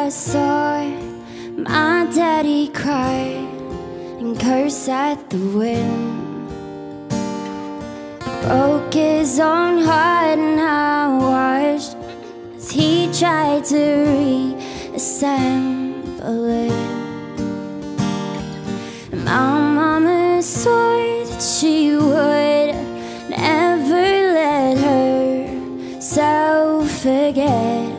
I saw my daddy cry and curse at the wind. Broke his own heart and I watched as he tried to reassemble it. My mama swore that she would never let herself forget.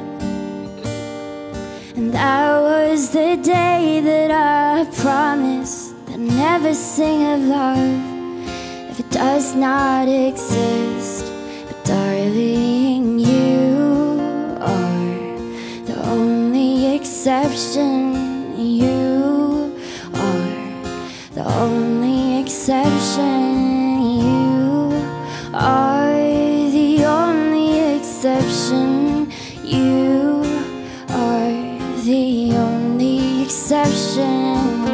And that was the day that I promised that I'd never sing of love if it does not exist. But darling, you are the only exception. You are the only exception. You are the only exception. You are the only exception.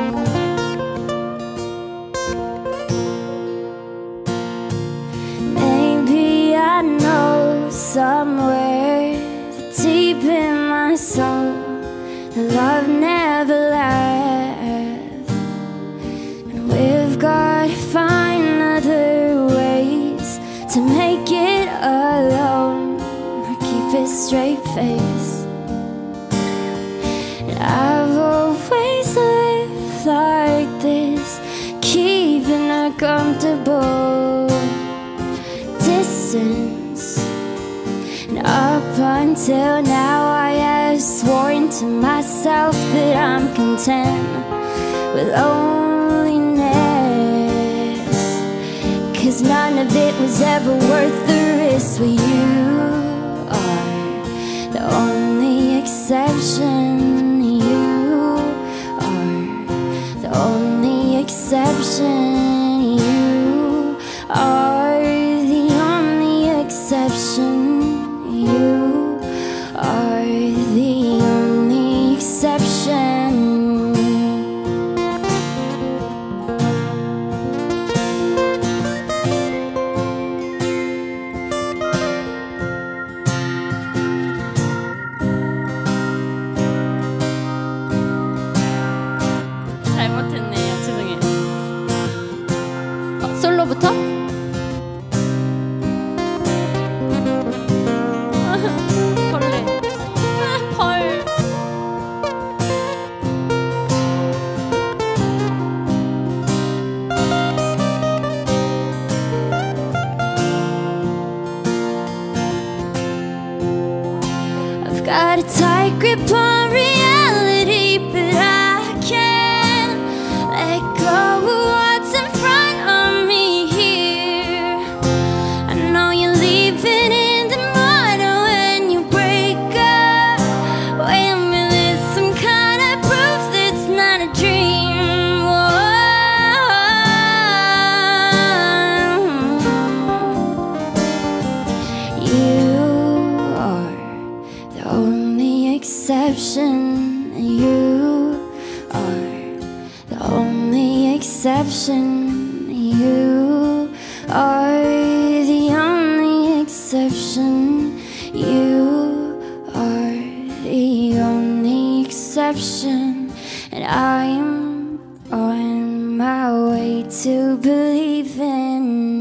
Maybe I know somewhere deep in my soul that love never lasts, and we've got to find other ways to make it alone or keep a straight face. And I've always lived like this, keeping a comfortable distance. And up until now I have sworn to myself that I'm content with loneliness, 'cause none of it was ever worth the risk. Well, you are the only exception. You are the only exception. You are the only exception. You are the only exception. 잘못했네요. 죄송해요. 솔로부터? 벌레. 벌. I've got a tight grip on reality, but I can't let go of what's in front of me here. I know you're leaving in the morning when you break up. Wait a minute, some kind of proof that's not a dream. Whoa. You are the only exception. You are the only exception. You are the only exception. You are the only exception. And I'm on my way to believing